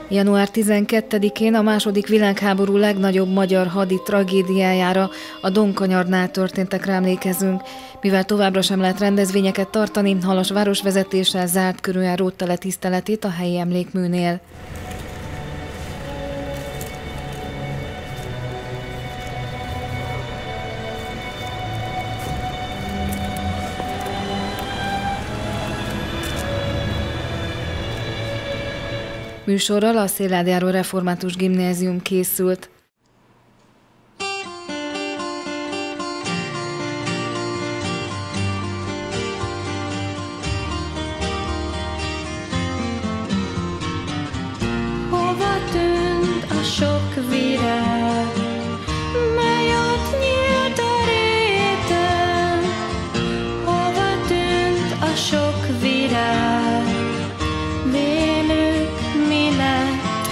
Január 12-én a II. Világháború legnagyobb magyar hadi tragédiájára, a Donkanyarnál történtekre emlékezünk. Mivel továbbra sem lehet rendezvényeket tartani, Halas városvezetéssel zárt körűen rótta le tiszteletét a helyi emlékműnél. Műsorral a Széládjáró Református Gimnázium készült. Hova tűnt a sok virág, mely ott nyílt a réten? Hova tűnt a sok virág, vélük mi lett?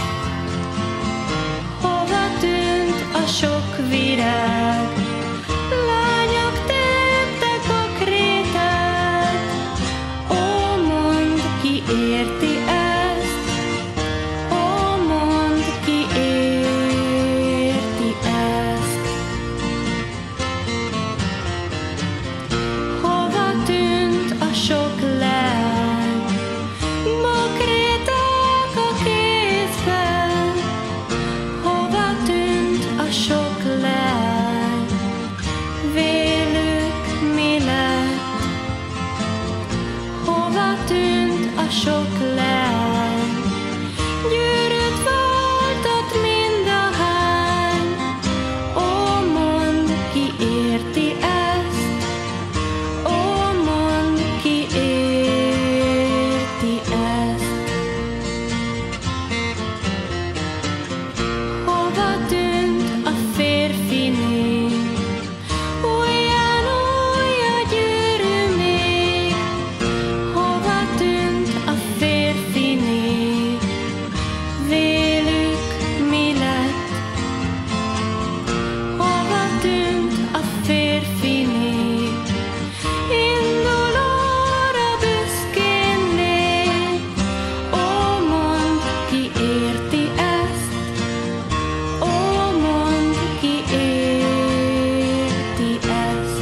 Hova tűnt a sok virág, lányok téptek a krétát? Ó, mondd, ki érti ezt? Ó, mondd, ki érti ezt? Hova tűnt a sok lány, bokréták a kézben? Hova tűnt a sok lány, vélük mi lett? Hova tűnt a sok lány, gyűrűt voltott mindahány? Ó, mondd, ki érti ezt? Ó, mondd, ki érti ezt? Hova tűnt a férfi nép, ujján új a gyűrű még? Hova tűnt a férfi nép, vélük mi lett? Hova tűnt a férfi nép, indulóra büszkén lép? Ó, mondd, ki érti ezt? Ó, mondd, ki érti ezt?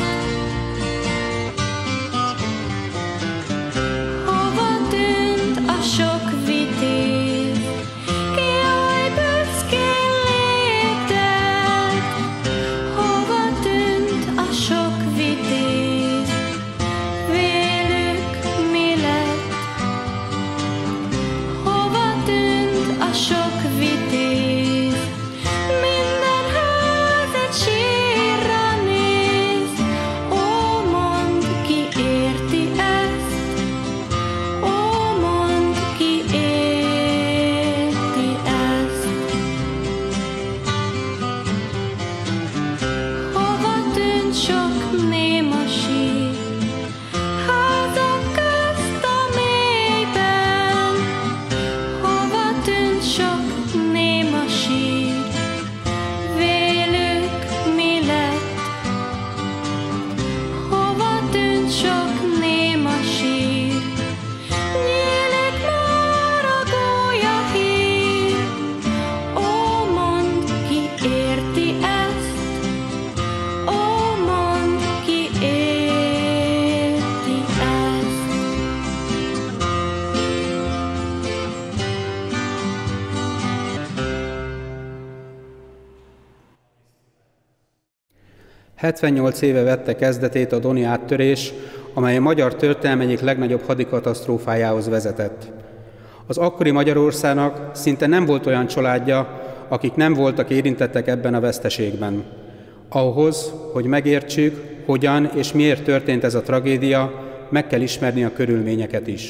Hova tűnt a sok vitéz, ki oly büszkén léptet? Hova tűnt a sok vitéz, vélük mi lett? Hova tűnt a sok vitéz, minden ház egy sírra néz? Ó, mondd, ki érti ezt? Ó, mondd, ki érti ezt? Hova tűnt sok néma sír, házak közt a mélyben? Hova tűnt sok néma sír, vélük mi lett? Hova tűnt sok néma sír, nyílik már a gólyahír? Ó, mondd, ki érti ezt? Ó, mondd, ki érti ezt? ...78 éve vette kezdetét a doni áttörés, amely a magyar történelem egyik legnagyobb hadikatasztrófájához vezetett. Az akkori Magyarországnak szinte nem volt olyan családja, akik nem voltak érintettek ebben a veszteségben. Ahhoz, hogy megértsük, hogyan és miért történt ez a tragédia, meg kell ismerni a körülményeket is.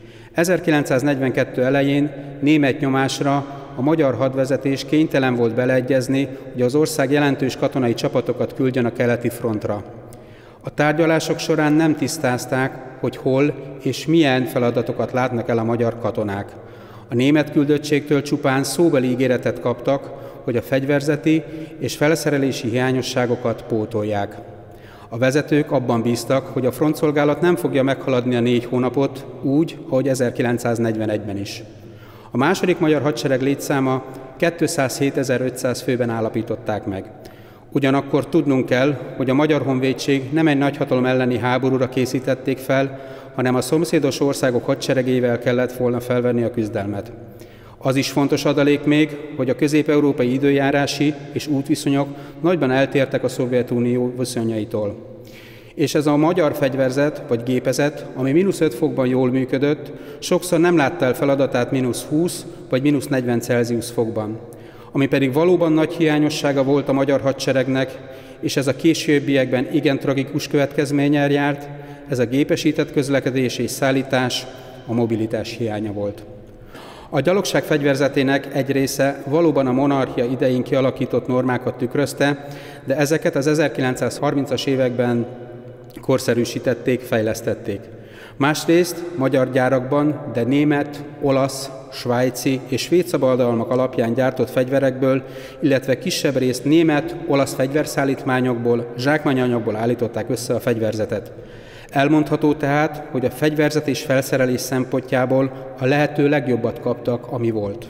1942 elején német nyomásra a magyar hadvezetés kénytelen volt beleegyezni, hogy az ország jelentős katonai csapatokat küldjön a keleti frontra. A tárgyalások során nem tisztázták, hogy hol és milyen feladatokat látnak el a magyar katonák. A német küldöttségtől csupán szóbeli ígéretet kaptak, hogy a fegyverzeti és felszerelési hiányosságokat pótolják. A vezetők abban bíztak, hogy a frontszolgálat nem fogja meghaladni a 4 hónapot, úgy, ahogy 1941-ben is. A második magyar hadsereg létszáma 207.500 főben állapították meg. Ugyanakkor tudnunk kell, hogy a Magyar Honvédség nem egy nagyhatalom elleni háborúra készítették fel, hanem a szomszédos országok hadseregével kellett volna felvenni a küzdelmet. Az is fontos adalék még, hogy a közép-európai időjárási és útviszonyok nagyban eltértek a Szovjetunió viszonyaitól. És ez a magyar fegyverzet vagy gépezet, ami -5 fokban jól működött, sokszor nem látta el feladatát -20 vagy -40 Celsius fokban. Ami pedig valóban nagy hiányossága volt a magyar hadseregnek, és ez a későbbiekben igen tragikus következménnyel járt, ez a gépesített közlekedés és szállítás, a mobilitás hiánya volt. A gyalogság fegyverzetének egy része valóban a monarchia idején kialakított normákat tükrözte, de ezeket az 1930-as években korszerűsítették, fejlesztették. Másrészt magyar gyárakban, de német, olasz, svájci és svéd szabadalmak alapján gyártott fegyverekből, illetve kisebb részt német, olasz fegyverszállítmányokból, zsákmányanyagból állították össze a fegyverzetet. Elmondható tehát, hogy a fegyverzet és felszerelés szempontjából a lehető legjobbat kaptak, ami volt.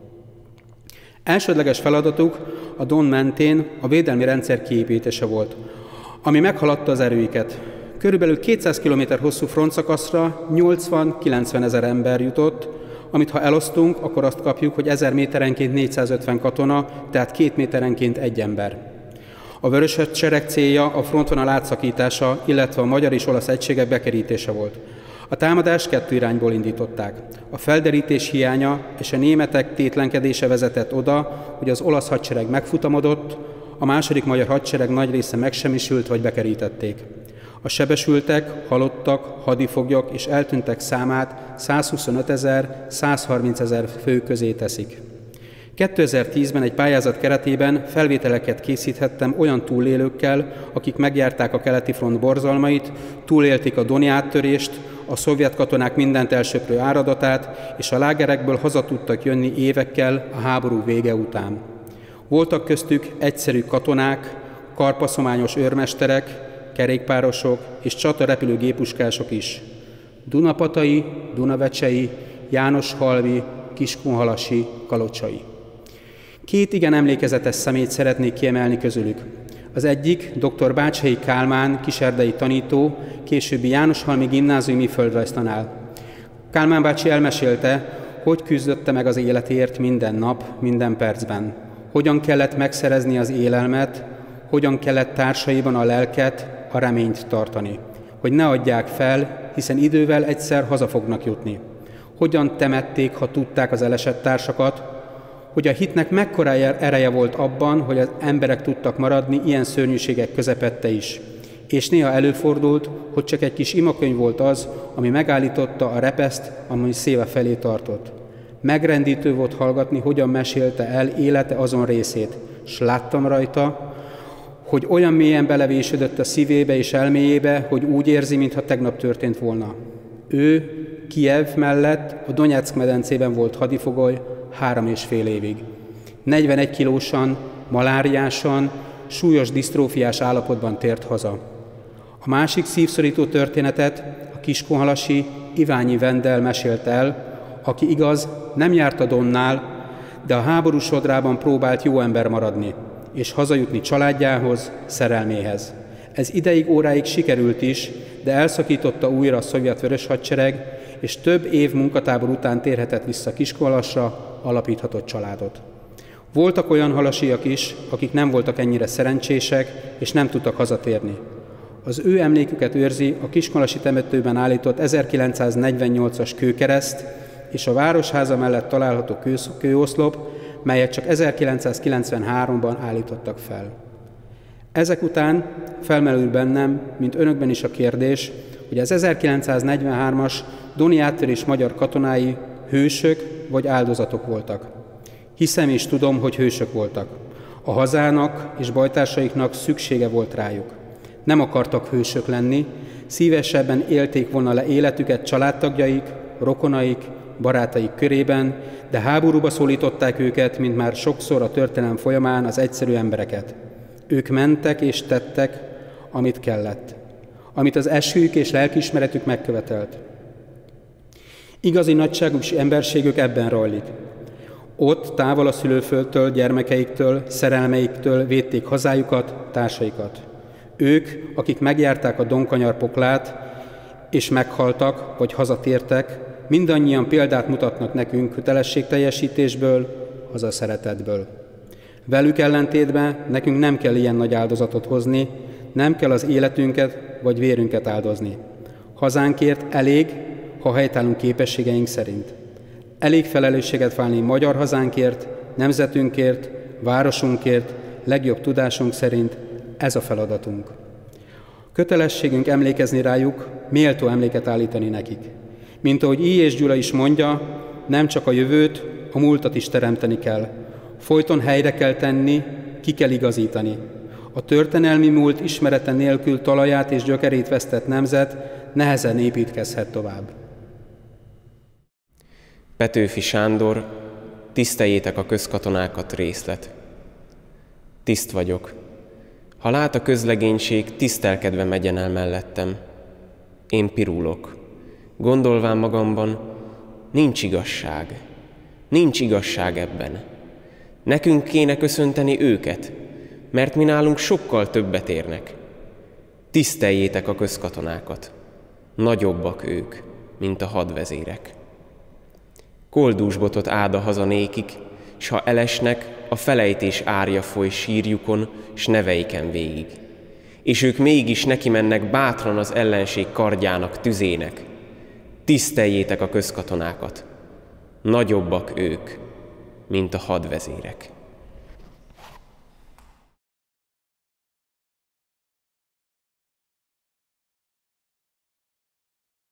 Elsődleges feladatuk a Don mentén a védelmi rendszer kiépítése volt, ami meghaladta az erőiket. Körülbelül 200 km hosszú frontszakaszra 80-90 ezer ember jutott, amit ha elosztunk, akkor azt kapjuk, hogy 1000 méterenként 450 katona, tehát 2 méterenként egy ember. A Vörös Hadsereg célja a frontvonal átszakítása, illetve a magyar és olasz egységek bekerítése volt. A támadást 2 irányból indították. A felderítés hiánya és a németek tétlenkedése vezetett oda, hogy az olasz hadsereg megfutamodott, a második magyar hadsereg nagy része megsemmisült vagy bekerítették. A sebesültek, halottak, hadifoglyok és eltűntek számát 125 000, 130 000 fő közé teszik. 2010-ben egy pályázat keretében felvételeket készíthettem olyan túlélőkkel, akik megjárták a keleti front borzalmait, túlélték a Doni áttörést, a szovjet katonák mindent elsöprő áradatát, és a lágerekből haza tudtak jönni évekkel a háború vége után. Voltak köztük egyszerű katonák, karpaszományos őrmesterek, kerékpárosok és csatarepülő gépuskások is. Dunapatai, Dunavecsei, Jánoshalmi, Kiskunhalasi, Kalocsai. 2 igen emlékezetes személyt szeretnék kiemelni közülük. Az egyik dr. Bácshelyi Kálmán, kiserdei tanító, későbbi Jánoshalmi gimnáziumi földrajztanár. Kálmán bácsi elmesélte, hogy küzdötte meg az életért minden nap, minden percben. Hogyan kellett megszerezni az élelmet, hogyan kellett társaiban a lelket, a reményt tartani. Hogy ne adják fel, hiszen idővel egyszer haza fognak jutni. Hogyan temették, ha tudták az elesett társakat, hogy a hitnek mekkora ereje volt abban, hogy az emberek tudtak maradni ilyen szörnyűségek közepette is. És néha előfordult, hogy csak egy kis imakönyv volt az, ami megállította a repeszt, ami széve felé tartott. Megrendítő volt hallgatni, hogyan mesélte el élete azon részét, s láttam rajta, hogy olyan mélyen belevésődött a szívébe és elméjébe, hogy úgy érzi, mintha tegnap történt volna. Ő Kijev mellett a Donyeck medencében volt hadifogoly 3,5 évig. 41 kilósan, maláriásan, súlyos disztrófiás állapotban tért haza. A másik szívszorító történetet a kiskunhalasi Iványi Vendel mesélt el, aki igaz, nem járt a Donnál, de a háború sodrában próbált jó ember maradni, és hazajutni családjához, szerelméhez. Ez ideig, óráig sikerült is, de elszakította újra a szovjet Vörös Hadsereg, és több év munkatábor után térhetett vissza Kiskunhalasra, alapíthatott családot. Voltak olyan halasiak is, akik nem voltak ennyire szerencsések, és nem tudtak hazatérni. Az ő emléküket őrzi a kiskunhalasi temetőben állított 1948-as kőkereszt és a városháza mellett található kőoszlop, melyet csak 1993-ban állítottak fel. Ezek után felmerül bennem, mint önökben is a kérdés, hogy az 1943-as Doni áttörés magyar katonái hősök vagy áldozatok voltak. Hiszem és tudom, hogy hősök voltak. A hazának és bajtársaiknak szüksége volt rájuk. Nem akartak hősök lenni, szívesebben élték volna le életüket családtagjaik, rokonaik, barátaik körében, de háborúba szólították őket, mint már sokszor a történelem folyamán az egyszerű embereket. Ők mentek és tettek, amit kellett, amit az esküjük és lelkiismeretük megkövetelt. Igazi nagyságuk és emberségük ebben rajlik. Ott, távol a szülőföldtől, gyermekeiktől, szerelmeiktől védték hazájukat, társaikat. Ők, akik megjárták a Donkanyar poklát, és meghaltak, vagy hazatértek, mindannyian példát mutatnak nekünk kötelességteljesítésből, hazaszeretetből. Velük ellentétben nekünk nem kell ilyen nagy áldozatot hozni, nem kell az életünket vagy vérünket áldozni. Hazánkért elég, ha helytállunk képességeink szerint. Elég felelősséget válni magyar hazánkért, nemzetünkért, városunkért, legjobb tudásunk szerint, ez a feladatunk. Kötelességünk emlékezni rájuk, méltó emléket állítani nekik. Mint ahogy I. és Gyula is mondja, nem csak a jövőt, a múltat is teremteni kell. Folyton helyre kell tenni, ki kell igazítani. A történelmi múlt ismerete nélkül talaját és gyökerét vesztett nemzet nehezen építkezhet tovább. Petőfi Sándor, tiszteljétek a közkatonákat részlet. Tiszt vagyok. Ha lát a közlegénység, tisztelkedve megyen el mellettem. Én pirulok. Gondolván magamban, nincs igazság ebben. Nekünk kéne köszönteni őket, mert mi nálunk sokkal többet érnek. Tiszteljétek a közkatonákat. Nagyobbak ők, mint a hadvezérek. Koldúsbotot áld a hazanékik, s ha elesnek, a felejtés árja foly sírjukon, s neveiken végig. És ők mégis neki mennek bátran az ellenség kardjának, tüzének. Tiszteljétek a közkatonákat. Nagyobbak ők, mint a hadvezérek.